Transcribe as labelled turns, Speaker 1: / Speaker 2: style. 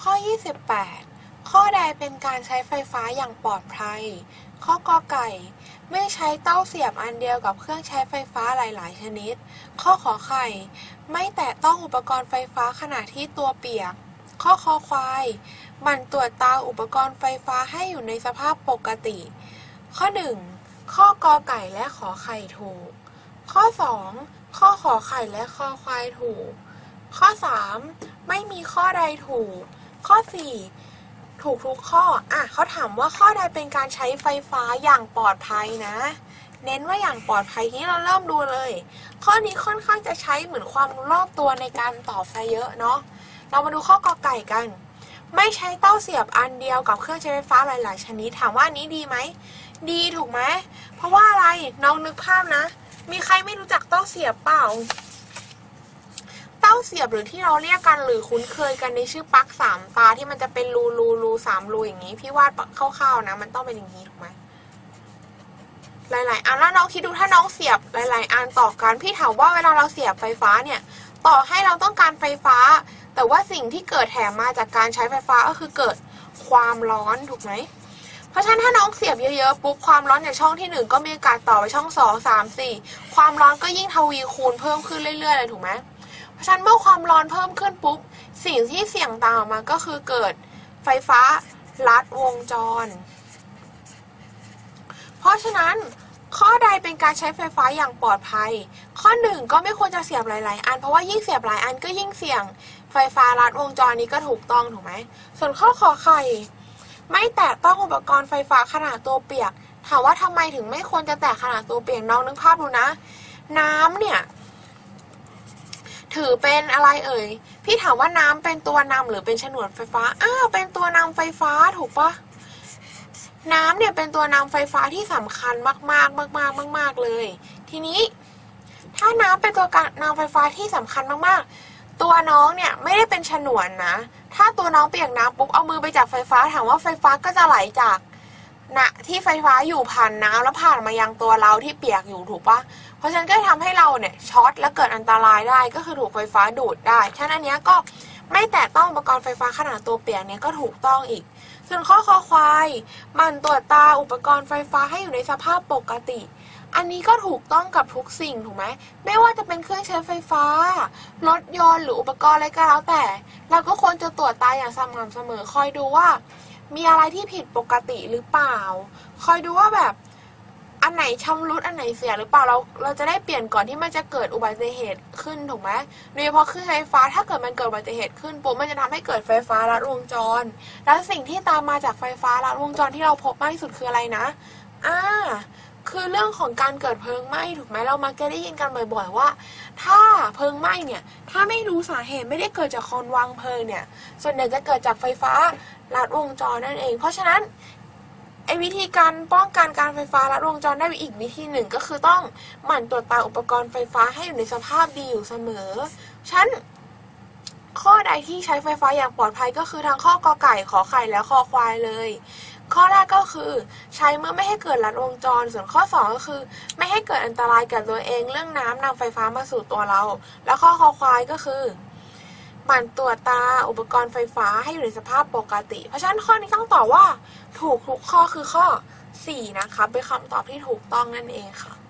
Speaker 1: ข้อ 28 ข้อใดเป็นการใช้ไฟฟ้าอย่างปลอดภัย ข้อกอไก่ไม่ใช้เต้าเสียบอันเดียวกับเครื่องใช้ไฟฟ้าหลายๆชนิด ข้อขอไข่ไม่แตะต้องอุปกรณ์ไฟฟ้าขณะที่ตัวเปียก ข้อคอควายหมั่นตรวจตาอุปกรณ์ไฟฟ้าให้อยู่ในสภาพปกติ ข้อ 1 ข้อกอไก่และขอไข่ถูก ข้อ 2 ข้อขอไข่และคอควายถูก ข้อ 3 ไม่มีข้อใดถูก ข้อ 4 ถูกทุกข้อเขาถามว่าข้อใดเป็นการใช้ไฟฟ้าอย่างปลอดภัยนะ เน้นว่าอย่างปลอดภัยที่เราเริ่มดูเลย ข้อนี้ค่อนข้างจะใช้เหมือนความรู้รอบตัวในการตอบซะเยอะเนาะ เรามาดูข้อกอไก่กัน ไม่ใช้เต้าเสียบอันเดียวกับเครื่องใช้ไฟฟ้าหลายๆชนิด ถามว่านี้ดีไหม ดีถูกไหม เพราะว่าอะไร น้องนึกภาพนะ มีใครไม่รู้จักเต้าเสียบเปล่า เต้าเสียบหรือที่เราเรียกกันหรือคุ้นเคยกันในชื่อปลั๊ก3 ตาที่มันจะเป็นรู3 รูอย่างนี้ พี่วาดคร่าวๆนะ มันต้องเป็นอย่างนี้ถูกไหม หลายๆอันแล้วน้องคิดดูถ้าน้องเสียบหลายๆอันต่อกัน พี่ถามว่าเวลาเราเสียบไฟฟ้าเนี่ยต่อให้เราต้องการไฟฟ้าแต่ว่าสิ่งที่เกิดแถมมาจากการใช้ไฟฟ้าก็คือเกิดความร้อนถูกไหมเพราะฉะนั้นถ้าน้องเสียบเยอะๆปุ๊บความร้อนจากช่องที่1ก็มีโอกาสต่อไปช่อง2 3 4ความร้อนก็ยิ่งทวีคูณเพิ่มขึ้นเรื่อยๆเลยถูกไหมเพราะฉะนั้นเมื่อความร้อนเพิ่มขึ้นปุ๊บสิ่งที่เสี่ยงตามมาก็คือเกิดไฟฟ้าลัดวงจรเพราะฉะนั้นข้อใดเป็นการใช้ไฟฟ้าอย่างปลอดภัยข้อ 1ก็ไม่ควรจะเสียบหลายๆอันเพราะว่ายิ่งเสียบหลายอันก็ยิ่งเสี่ยงไฟฟ้าลัดวงจรนี้ก็ถูกต้องถูกไหมส่วนข้อขอไข่ไม่แตะต้องอุปกรณ์ไฟฟ้าขนาดตัวเปียกถามว่าทำไมถึงไม่ควรจะแตะขนาดตัวเปียกน้องนึกภาพดูนะน้ำเนี่ยถือเป็นอะไรเอ่ยพี่ถามว่าน้ำเป็นตัวนำหรือเป็นฉนวนไฟฟ้าเป็นตัวนำไฟฟ้าถูกปะน้ำเนี่ยเป็นตัวนำไฟฟ้าที่สำคัญมากๆเลยทีนี้ถ้าน้ำเป็นตัวนำไฟฟ้าที่สำคัญมากๆตัวน้องเนี่ยไม่ได้เป็นฉนวนนะถ้าตัวน้องเปียกน้ำปุ๊บเอามือไปจับไฟฟ้าถามว่าไฟฟ้าก็จะไหลจากที่ไฟฟ้าอยู่ผ่านน้ำแล้วผ่านมายังตัวเราที่เปียกอยู่ถูกปะเพราะฉะนั้นก็ทำให้เราเนี่ยช็อตและเกิดอันตรายได้ก็คือถูกไฟฟ้าดูดได้ฉะนั้นอันนี้ก็ไม่แตะต้องอุปกรณ์ไฟฟ้าขนาดตัวเปียกเนี่ยก็ถูกต้องอีกส่วนข้อคอควายมันตรวจตาอุปกรณ์ไฟฟ้าให้อยู่ในสภาพปกติอันนี้ก็ถูกต้องกับทุกสิ่งถูกไหมไม่ว่าจะเป็นเครื่องใช้ไฟฟ้ารถยนต์หรืออุปกรณ์อะไรก็แล้วแต่เราก็ควรจะตรวจตาอย่างสม่ำเสมอคอยดูว่ามีอะไรที่ผิดปกติหรือเปล่าคอยดูว่าแบบอันไหนชำรุดอันไหนเสียหรือเปล่าเราจะได้เปลี่ยนก่อนที่มันจะเกิดอุบัติเหตุขึ้นถูกไหมโดยเฉพาะเครื่องใช้ไฟฟ้าถ้าเกิดมันเกิดอุบัติเหตุขึ้นปุ๊บมันจะทำให้เกิดไฟฟ้าลัดวงจรแล้วสิ่งที่ตามมาจากไฟฟ้าลัดวงจรที่เราพบมากที่สุดคืออะไรนะคือเรื่องของการเกิดเพลิงไหม้ถูกไหมเรามักจะได้ยินกันบ่อยๆว่าถ้าเพลิงไหม้เนี่ยถ้าไม่รู้สาเหตุไม่ได้เกิดจากคนวางเพลิงเนี่ยส่วนใหญ่จะเกิดจากไฟฟ้าลัดวงจรนั่นเองเพราะฉะนั้นวิธีการป้องกันการไฟฟ้าลัดวงจรได้อีกวิธีหนึ่งก็คือต้องหมั่นตรวจตาอุปกรณ์ไฟฟ้าให้อยู่ในสภาพดีอยู่เสมอข้อใดที่ใช้ไฟฟ้าอย่างปลอดภัยก็คือทั้งข้อกอไก่ขอไข่และคอควายเลยข้อแรกก็คือใช้เมื่อไม่ให้เกิดลัดวงจรส่วนข้อ2ก็คือไม่ให้เกิดอันตรายกับตัวเองเรื่องน้ำนำไฟฟ้ามาสู่ตัวเราแล้วข้อคอควายก็คือหมั่นตรวจตาอุปกรณ์ไฟฟ้าให้อยู่ในสภาพปกติเพราะฉะนั้นข้อนี้ต้องตอบว่าถูกทุกข้อคือข้อ4นะคะเป็นคำตอบที่ถูกต้องนั่นเองค่ะ